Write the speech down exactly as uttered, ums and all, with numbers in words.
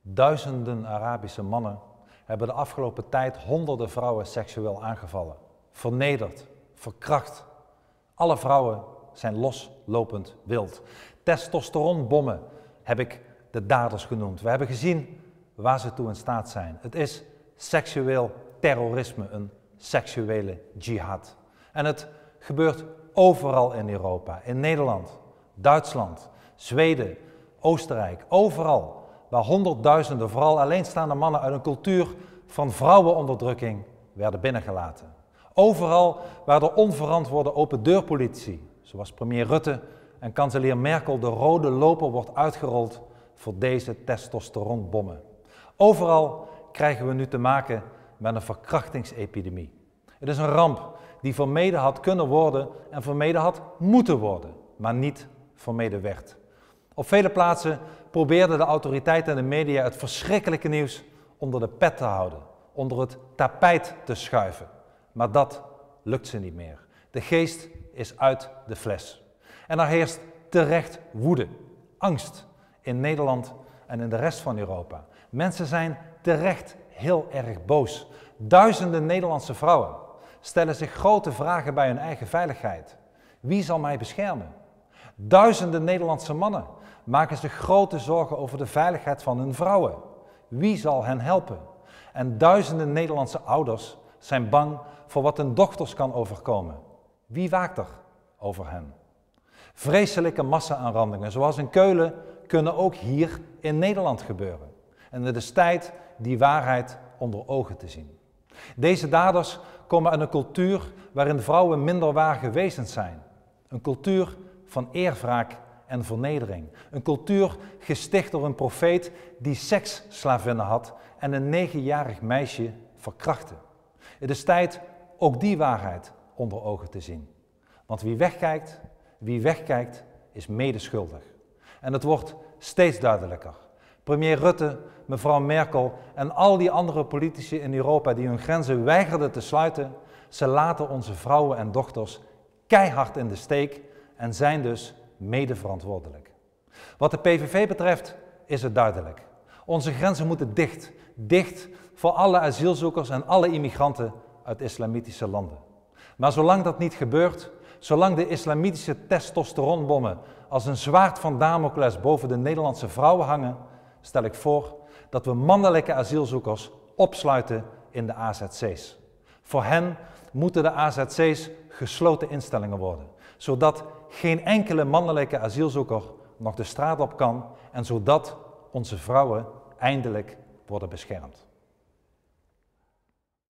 Duizenden Arabische mannen hebben de afgelopen tijd honderden vrouwen seksueel aangevallen, vernederd, verkracht. Alle vrouwen zijn loslopend wild. Testosteronbommen heb ik de daders genoemd. We hebben gezien waar ze toe in staat zijn. Het is seksueel terrorisme, een seksuele jihad. En het gebeurt overal in Europa, in Nederland, Duitsland, Zweden, Oostenrijk, overal waar honderdduizenden, vooral alleenstaande mannen uit een cultuur van vrouwenonderdrukking werden binnengelaten. Overal waar de onverantwoorde open deurpolitie, zoals premier Rutte en kanselier Merkel, de rode loper wordt uitgerold voor deze testosteronbommen. Overal krijgen we nu te maken met een verkrachtingsepidemie. Het is een ramp die vermeden had kunnen worden en vermeden had moeten worden, maar niet vermeden werd. Op vele plaatsen probeerden de autoriteiten en de media het verschrikkelijke nieuws onder de pet te houden, onder het tapijt te schuiven. Maar dat lukt ze niet meer. De geest is uit de fles. En er heerst terecht woede, angst in Nederland en in de rest van Europa. Mensen zijn terecht heel erg boos. Duizenden Nederlandse vrouwen stellen zich grote vragen bij hun eigen veiligheid. Wie zal mij beschermen? Duizenden Nederlandse mannen maken zich grote zorgen over de veiligheid van hun vrouwen. Wie zal hen helpen? En duizenden Nederlandse ouders zijn bang voor wat hun dochters kan overkomen. Wie waakt er over hen? Vreselijke massa-aanrandingen, zoals in Keulen, kunnen ook hier in Nederland gebeuren. En het is tijd die waarheid onder ogen te zien. Deze daders komen uit een cultuur waarin vrouwen minderwaardige wezens zijn. Een cultuur van eerwraak en vernedering. Een cultuur gesticht door een profeet die seksslavinnen had en een negenjarig meisje verkrachtte. Het is tijd ook die waarheid onder ogen te zien. Want wie wegkijkt, wie wegkijkt, is medeschuldig. En het wordt steeds duidelijker. Premier Rutte, mevrouw Merkel en al die andere politici in Europa die hun grenzen weigerden te sluiten, ze laten onze vrouwen en dochters keihard in de steek en zijn dus medeverantwoordelijk. Wat de P V V betreft is het duidelijk. Onze grenzen moeten dicht. Dicht voor alle asielzoekers en alle immigranten uit islamitische landen. Maar zolang dat niet gebeurt, zolang de islamitische testosteronbommen als een zwaard van Damocles boven de Nederlandse vrouwen hangen, stel ik voor dat we mannelijke asielzoekers opsluiten in de A Z C's. Voor hen moeten de A Z C's gesloten instellingen worden, zodat geen enkele mannelijke asielzoeker nog de straat op kan en zodat onze vrouwen eindelijk worden beschermd.